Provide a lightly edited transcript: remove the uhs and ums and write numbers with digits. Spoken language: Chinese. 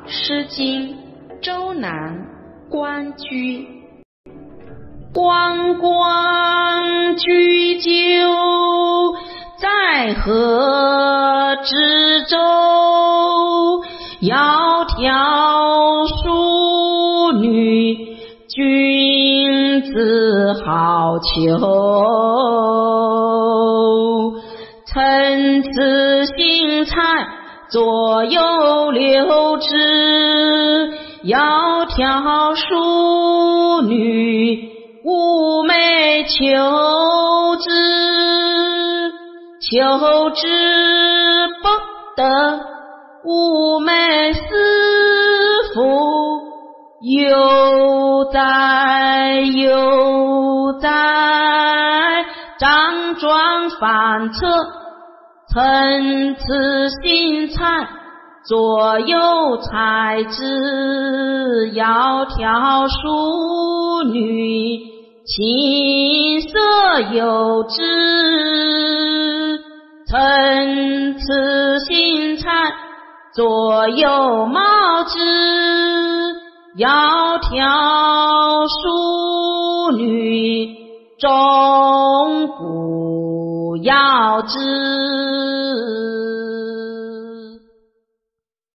诗经·周南·关雎。关关雎鸠，在河之洲。窈窕淑女，君子好逑。参差荇菜，左右流之。窈窕淑女，寤寐求之。求之不得，寤寐思服。悠哉悠哉，辗转反侧。参差荇菜，左右采之。窈窕淑女，琴瑟友之。参差荇菜，左右芼之。窈窕淑女，钟鼓遥之。